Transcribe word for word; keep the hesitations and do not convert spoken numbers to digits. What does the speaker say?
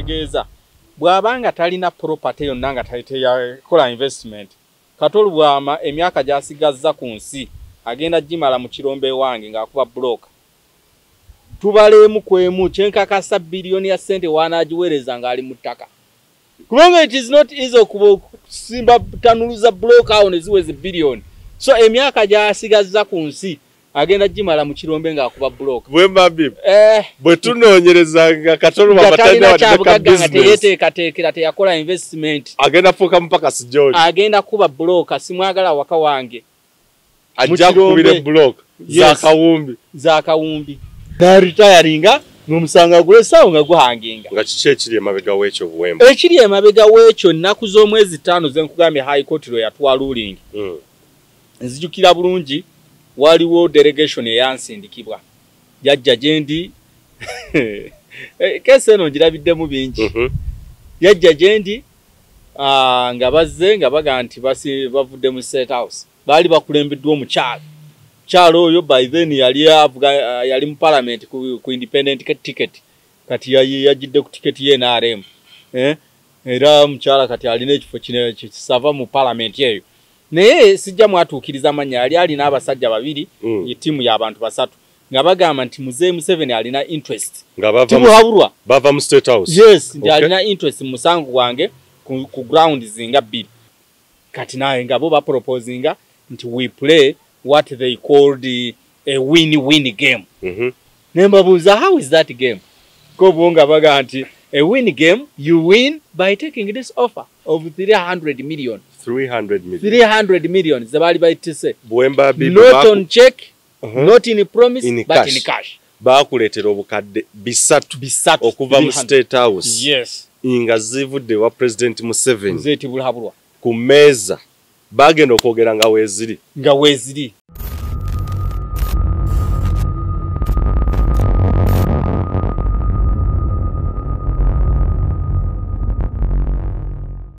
kitegeeza bw'abanga talina property yonna nga teyakola investment Kato Lubwama emyaka gy'asigazza ku nsi agenda gimala mu kirombe wange ng'akuba bloka tubaleemu kwemu kyenkakasa biliyoni ya ssente waanaagiweereza ng'ali mu ttaka kubanga it is not easy okuba simba tanuluza bloka awo ne ziweze biliyoni so emyaka gy'asigazza ku nsi agenda gimala mu kirombe ng'akuba bloka Bwembabi eh bwe tunoonyerezanga Kato Lubwama talina kyabugagga teyeteekateekera teyakola investment agenda fuuka mpaka si George agenda kuba bloka simwagala waka wange ajja kubire bloka za Kawumbi za Kawumbi da retiringa n'omusanga gule sawo nga guhanginga nga kiki ekiri emabega w'ekyo Buwembo ekiri emabega w'ekyo nnaku z'omwezi ttaano ze nkugambye high court lwe yatwa ruling mm. nzijukira bulungi waliwo delegation eyansindikibwa jajja gyendi kese eno ngirabiddemu bingi mm -hmm. yajja gyendi uh, nga bazze nga baga nti basi bavudde mu state house baali bakulembeddwa omukyalo kyalo oyo by then yali avuga uh, yali mu parliament ku, ku independent ticket kati yajidde ku ticket ye N R M eh era mukyala kati alina ekifo kine kisava mu parliament yeyo naye sijja mwatuukiriza manya yali alina abasajja babiri mm. timu y'abantu basatu nga bagamba nti Muzee Museveni alina interest nga bava timu habulwa bava mu state house yes ndi okay. alina interest mu musango wange ku, ku ground zinga bbiri kati naye nga bo ba proposinga nti we play what they called a win-win game mhm nembabuuza how is that game ko bonga baga nti a win game you win by taking this offer of three hundred million three hundred million three hundred million zabali bayitise Bwemba bibi not on check uh -huh. not in promise in but cash. in cash bakuletera obukadde bisatu bisatu okuva mu state house yes inga zivudde wa president Museveni zeti bulhabulwa ku meza bagenda okwogera nga weeziri nga weeziri